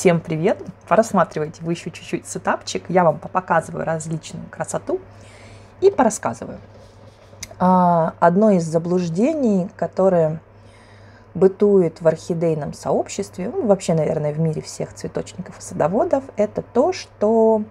Всем привет! Порассматривайте вы еще чуть-чуть сетапчик. Я вам показываю различную красоту и порассказываю. Одно из заблуждений, которое бытует в орхидейном сообществе, вообще, наверное, в мире всех цветочников и садоводов, это то, что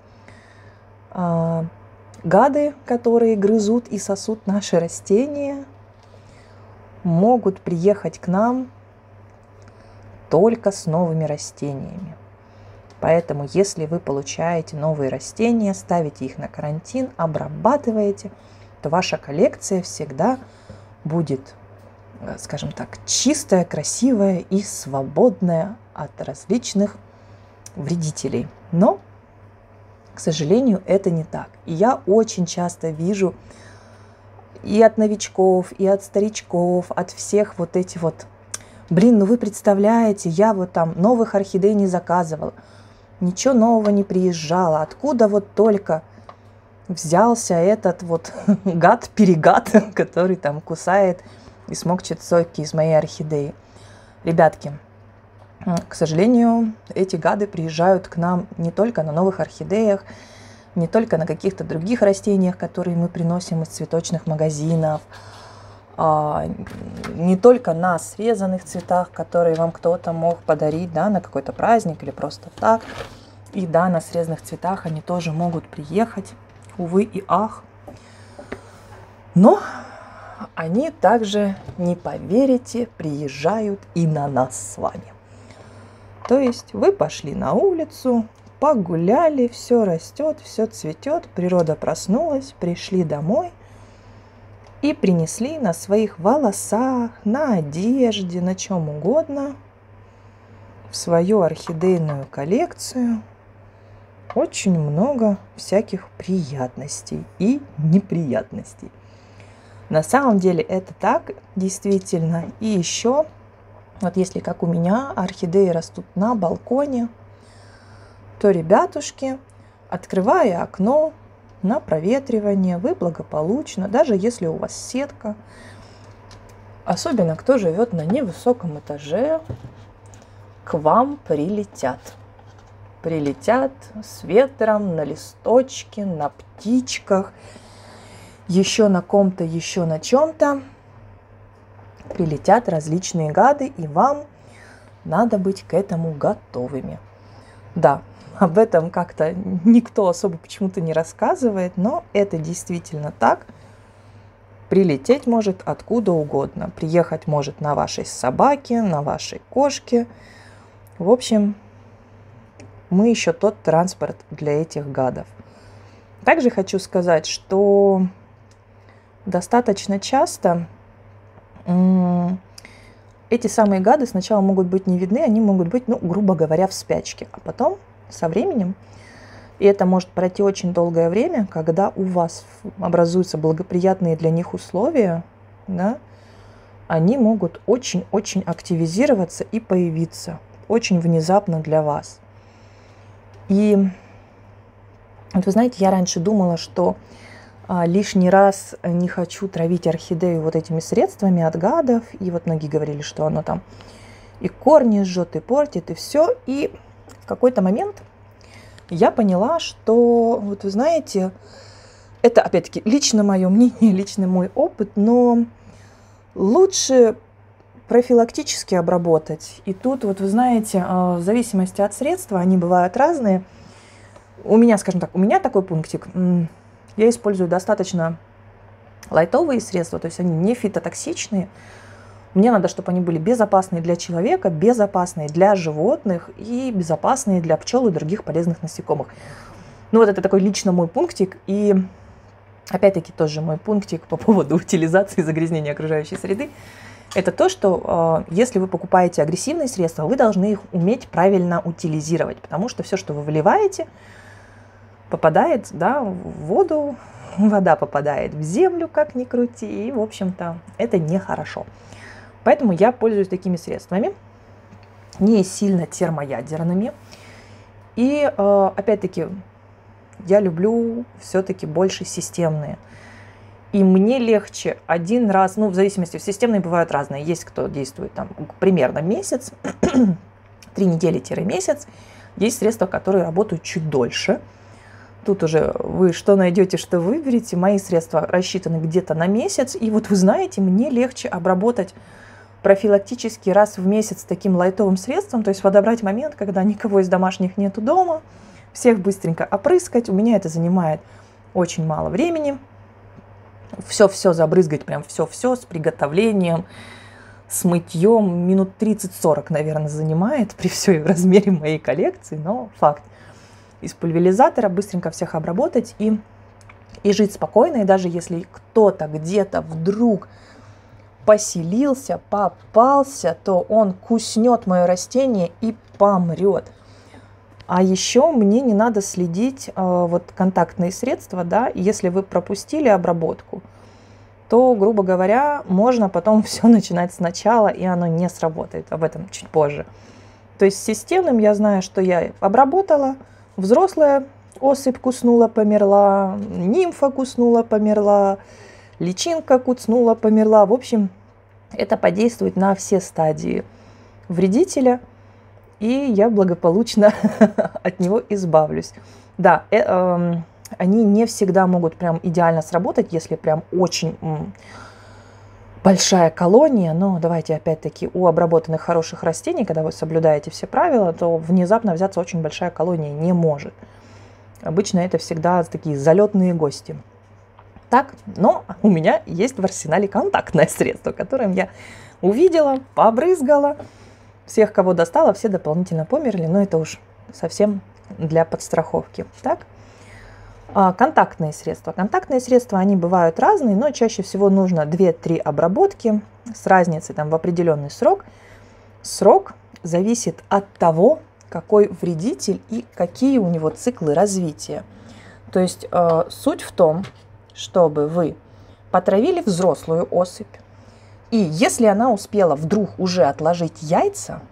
гады, которые грызут и сосут наши растения, могут приехать к нам только с новыми растениями. Поэтому, если вы получаете новые растения, ставите их на карантин, обрабатываете, то ваша коллекция всегда будет, скажем так, чистая, красивая и свободная от различных вредителей. Но, к сожалению, это не так. И я очень часто вижу и от новичков, и от старичков, от всех вот эти вот: блин, ну вы представляете, я вот там новых орхидей не заказывала, ничего нового не приезжало, откуда вот только взялся этот вот гад-перегад, который там кусает и смокчет соки из моей орхидеи. Ребятки, к сожалению, эти гады приезжают к нам не только на новых орхидеях, не только на каких-то других растениях, которые мы приносим из цветочных магазинов, не только на срезанных цветах, которые вам кто-то мог подарить, да, на какой-то праздник или просто так. И да, на срезанных цветах они тоже могут приехать, увы и ах. Но они также, не поверите, приезжают и на нас с вами. То есть вы пошли на улицу, погуляли, все растет, все цветет, природа проснулась, пришли домой и принесли на своих волосах, на одежде, на чем угодно в свою орхидейную коллекцию очень много всяких приятностей и неприятностей. На самом деле это так, действительно. И еще, вот если как у меня орхидеи растут на балконе, то, ребятушки, открывая окно на проветривание, вы благополучно, даже если у вас сетка, особенно кто живет на невысоком этаже, к вам прилетят. Прилетят с ветром, на листочке, на птичках, еще на ком-то, еще на чем-то. Прилетят различные гады, и вам надо быть к этому готовыми. Да, об этом как-то никто особо почему-то не рассказывает, но это действительно так. Прилететь может откуда угодно. Приехать может на вашей собаке, на вашей кошке. В общем, мы еще тот транспорт для этих гадов. Также хочу сказать, что достаточно часто эти самые гады сначала могут быть не видны, они могут быть, грубо говоря, в спячке. А потом, со временем, и это может пройти очень долгое время, когда у вас образуются благоприятные для них условия, да, они могут очень-очень активизироваться и появиться очень внезапно для вас. И вот вы знаете, я раньше думала, что лишний раз не хочу травить орхидею вот этими средствами от гадов. И вот многие говорили, что оно там и корни жжет, и портит, и все. И в какой-то момент я поняла, что, вот вы знаете, это опять-таки лично мое мнение, лично мой опыт, но лучше профилактически обработать. И тут, вот вы знаете, в зависимости от средства, они бывают разные. У меня, скажем так, у меня такой пунктик. Я использую достаточно лайтовые средства, то есть они не фитотоксичные. Мне надо, чтобы они были безопасные для человека, безопасные для животных и безопасные для пчел и других полезных насекомых. Ну вот это такой лично мой пунктик. И опять-таки тоже мой пунктик по поводу утилизации и загрязнения окружающей среды. Это то, что если вы покупаете агрессивные средства, вы должны их уметь правильно утилизировать, потому что все, что вы выливаете, попадает, да, в воду, вода попадает в землю, как ни крути, и, в общем-то, это нехорошо. Поэтому я пользуюсь такими средствами, не сильно термоядерными. И, опять-таки, я люблю все-таки больше системные. И мне легче один раз, в зависимости, системные бывают разные. Есть кто действует там примерно месяц, 3 недели-месяц. Есть средства, которые работают чуть дольше. Тут уже вы что найдете, что выберете. Мои средства рассчитаны где-то на месяц. И вот вы знаете, мне легче обработать профилактически раз в месяц таким лайтовым средством. То есть подобрать момент, когда никого из домашних нету дома. Всех быстренько опрыскать. У меня это занимает очень мало времени. Все-все забрызгать, прям все-все с приготовлением, с мытьем. Минут 30-40, наверное, занимает при всем размере моей коллекции. Но факт. Из пульверизатора быстренько всех обработать и жить спокойно. И даже если кто-то где-то вдруг поселился, попался, то он куснет мое растение и помрет. А еще мне не надо следить вот контактные средства, да, если вы пропустили обработку, то, грубо говоря, можно потом все начинать сначала, и оно не сработает. Об этом чуть позже. То есть с системным я знаю, что я обработала, взрослая особь куснула, померла, нимфа куснула, померла, личинка куснула, померла. В общем, это подействует на все стадии вредителя, и я благополучно от него избавлюсь. Да, они не всегда могут прям идеально сработать, если прям очень большая колония. Но давайте опять-таки у обработанных хороших растений, когда вы соблюдаете все правила, то внезапно взяться очень большая колония не может. Обычно это всегда такие залетные гости. Так, но у меня есть в арсенале контактное средство, которым я увидела, побрызгала. Всех, кого достала, все дополнительно померли, но это уж совсем для подстраховки. Так? Контактные средства. Контактные средства, они бывают разные, но чаще всего нужно 2-3 обработки с разницей там, в определенный срок. Срок зависит от того, какой вредитель и какие у него циклы развития. То есть суть в том, чтобы вы потравили взрослую особь, и если она успела вдруг уже отложить яйца,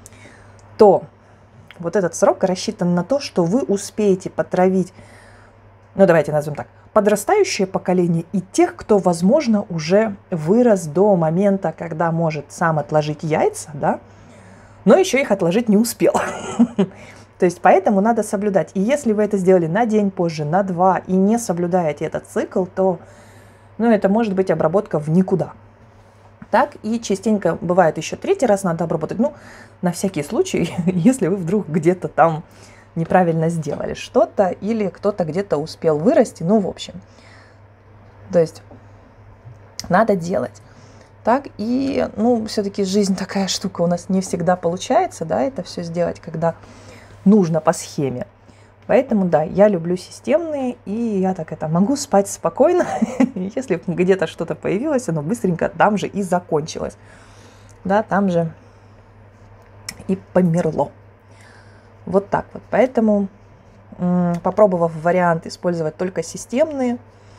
то вот этот срок рассчитан на то, что вы успеете потравить, ну давайте назовем так, подрастающее поколение и тех, кто, возможно, уже вырос до момента, когда может сам отложить яйца, да, но еще их отложить не успел. То есть поэтому надо соблюдать. И если вы это сделали на день позже, на 2, и не соблюдаете этот цикл, то это может быть обработка в никуда. Так, и частенько бывает еще 3-й раз надо обработать. На всякий случай, если вы вдруг где-то там неправильно сделали что-то, или кто-то где-то успел вырасти, в общем. То есть надо делать. Так, и, все-таки жизнь такая штука, у нас не всегда получается, да, это все сделать, когда нужно по схеме. Поэтому, да, я люблю системные, и я так могу спать спокойно, если где-то что-то появилось, оно быстренько там же и закончилось. Да, там же и померло. Вот так вот. Поэтому, попробовав вариант использовать только системные,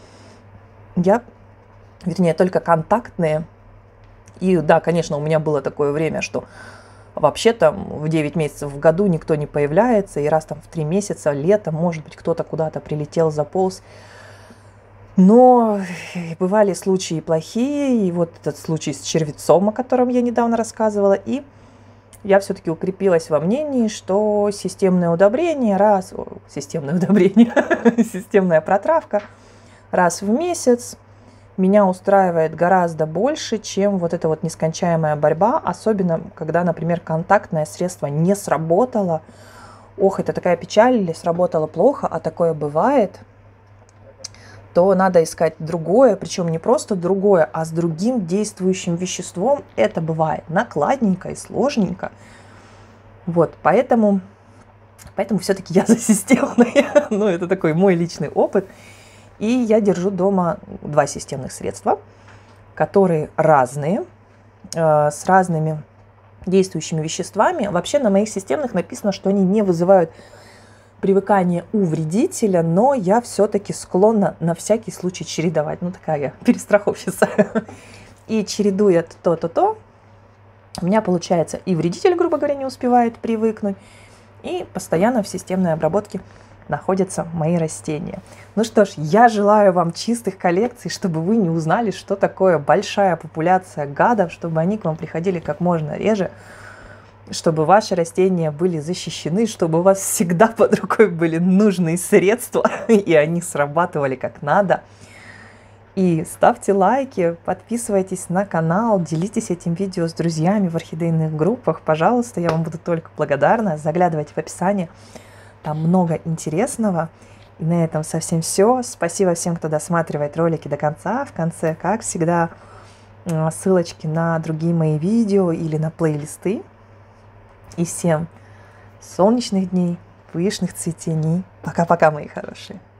только контактные, и да, конечно, у меня было такое время, что вообще-то в 9 месяцев в году никто не появляется, и раз там в 3 месяца, летом, может быть, кто-то куда-то прилетел, заполз. Но бывали случаи плохие, и вот этот случай с червецом, о котором я недавно рассказывала, и я все-таки укрепилась во мнении, что системное удобрение системная протравка раз в месяц меня устраивает гораздо больше, чем вот эта вот нескончаемая борьба, особенно когда, например, контактное средство не сработало. Ох, это такая печаль, или сработало плохо, а такое бывает, то надо искать другое, причем не просто другое, а с другим действующим веществом. Это бывает накладненько и сложненько. Вот, поэтому все-таки я за системные. Это такой мой личный опыт. И я держу дома 2 системных средства, которые разные, с разными действующими веществами. Вообще на моих системных написано, что они не вызывают привыкание у вредителя, но я все-таки склонна на всякий случай чередовать. Такая я перестраховщица. И чередуя то, у меня получается и вредитель, грубо говоря, не успевает привыкнуть, и постоянно в системной обработке находятся мои растения. Ну что ж, я желаю вам чистых коллекций, чтобы вы не узнали, что такое большая популяция гадов, чтобы они к вам приходили как можно реже. чтобы ваши растения были защищены, чтобы у вас всегда под рукой были нужные средства, и они срабатывали как надо. И ставьте лайки, подписывайтесь на канал, делитесь этим видео с друзьями в орхидейных группах. Пожалуйста, я вам буду только благодарна. Заглядывайте в описание, там много интересного. И на этом совсем все. Спасибо всем, кто досматривает ролики до конца. В конце, как всегда, ссылочки на другие мои видео или на плейлисты. И всем солнечных дней, пышных цветений. Пока-пока, мои хорошие.